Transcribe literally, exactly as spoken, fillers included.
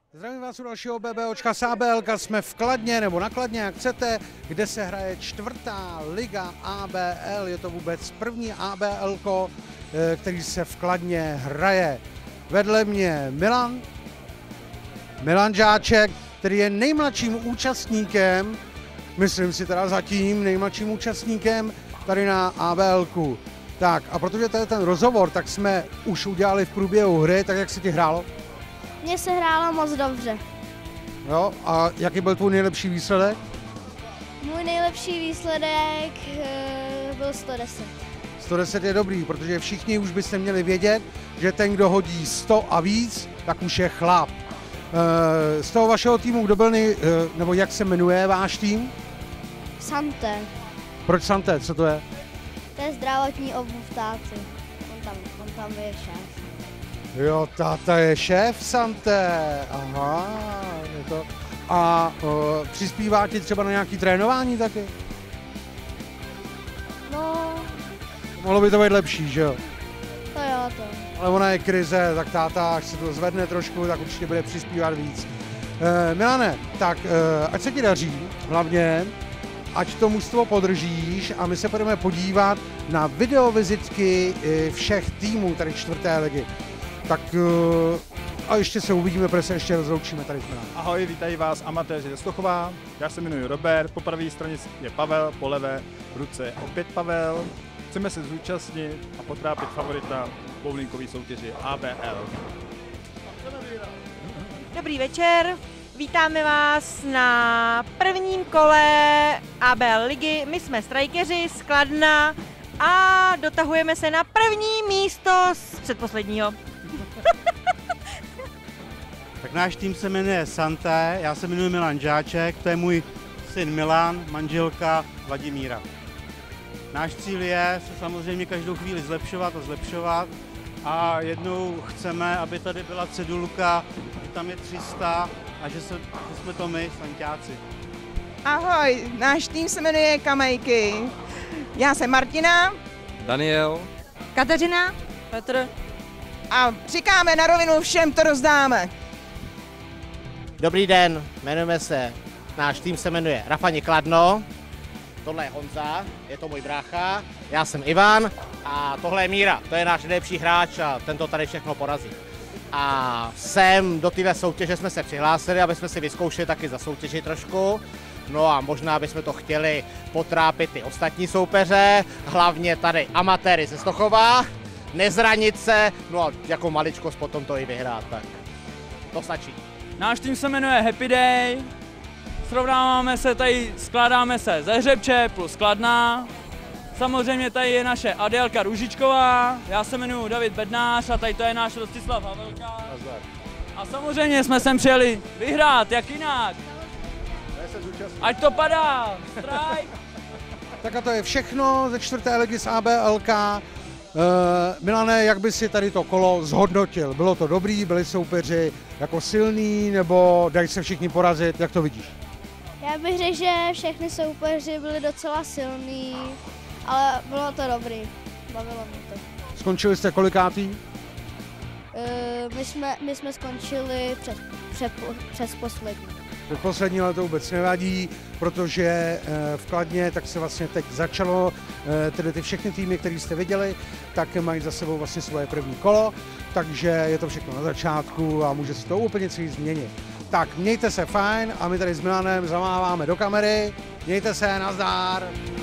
Zdravím vás u dalšího BBOčka z ABLka, jsme v Kladně, nebo na Kladně, jak chcete, kde se hraje čtvrtá liga A B L. Je to vůbec první ABLko, který se v Kladně hraje. Vedle mě Milan, Milan Žáček, který je nejmladším účastníkem, myslím si teda zatím nejmladším účastníkem tady na ABLku. Tak a protože to je ten rozhovor, tak jsme už udělali v průběhu hry, tak jak se ti hrálo? Mně se hrálo moc dobře. Jo, a jaký byl tvůj nejlepší výsledek? Můj nejlepší výsledek e, byl sto deset. sto deset je dobrý, protože všichni už byste měli vědět, že ten, kdo hodí sto a víc, tak už je chlap. E, z toho vašeho týmu, kdo byl nej, e, nebo jak se jmenuje váš tým? Santé. Proč Santé, co to je? To je zdravotní obuv táty. On tam, on tam je šéf. Jo, táta je šéf Santé, aha, je to. A o, přispívá ti třeba na nějaké trénování taky? No, Mohlo by to být lepší, že jo? to jo, to. Ale ona je krize, tak táta, až se to zvedne trošku, tak určitě bude přispívat víc. E, Milane, tak e, ať se ti daří, hlavně, ať to mužstvo podržíš a my se budeme podívat na videovizitky všech týmů tady čtvrté ligy. Tak a ještě se uvidíme, protože se ještě rozloučíme tady s Milanem. Ahoj, vítají vás amatéři ze Stochova. Já se jmenuji Robert, po pravé straně je Pavel, po levé v ruce je opět Pavel. Chceme se zúčastnit a potrápit favorita bowlingové soutěži A B L. Dobrý večer, vítáme vás na prvním kole A B L ligy. My jsme strajkeři z Kladna a dotahujeme se na první místo z předposledního. Tak náš tým se jmenuje Santé, já se jmenuji Milan Žáček, to je můj syn Milan, manželka Vladimíra. Náš cíl je se samozřejmě každou chvíli zlepšovat a zlepšovat a jednou chceme, aby tady byla cedulka, že tam je tři sta a že, se, že jsme to my, Sanťáci. Ahoj, náš tým se jmenuje Kamejky. Já jsem Martina. Daniel. Kateřina. Petr. A říkáme na rovinu všem, to rozdáme. Dobrý den, jmenujeme se, náš tým se jmenuje Rafani Kladno, tohle je Honza, je to můj brácha, já jsem Ivan a tohle je Míra, to je náš nejlepší hráč a ten to tady všechno porazí. A sem do téhle soutěže jsme se přihlásili, aby jsme si vyzkoušeli taky za soutěži trošku. No a možná bychom to chtěli potrápit ty ostatní soupeře, hlavně tady amatéry ze Stochova, nezranit se, no a jako maličkost potom to i vyhrát, tak to stačí. Náš tým se jmenuje Happy Day. Srovnáváme se tady, skládáme se ze Hřebče plus Kladna. Samozřejmě tady je naše Adélka Růžičková, já se jmenuji David Bednář a tady to je náš Rostislav Havelka. A samozřejmě jsme sem přijeli vyhrát, jak jinak. Ať to padá, strike. Tak a to je všechno ze čtvrté ligy z ABLka. Uh, Milane, jak by si tady to kolo zhodnotil? Bylo to dobrý, byli soupeři jako silný, nebo dají se všichni porazit, jak to vidíš? Já bych řekl, že všechny soupeři byli docela silní, ale bylo to dobrý. Bavilo mě to. Skončili jste kolikátý? Uh, my, jsme, my jsme skončili před, před, přes poslední. Poslední let to vůbec nevadí, protože v Kladně tak se vlastně teď začalo, tedy ty všechny týmy, které jste viděli, tak mají za sebou vlastně svoje první kolo, takže je to všechno na začátku a může se to úplně celý změnit. Tak mějte se fajn a my tady s Milanem zamáváme do kamery, mějte se, nazdár!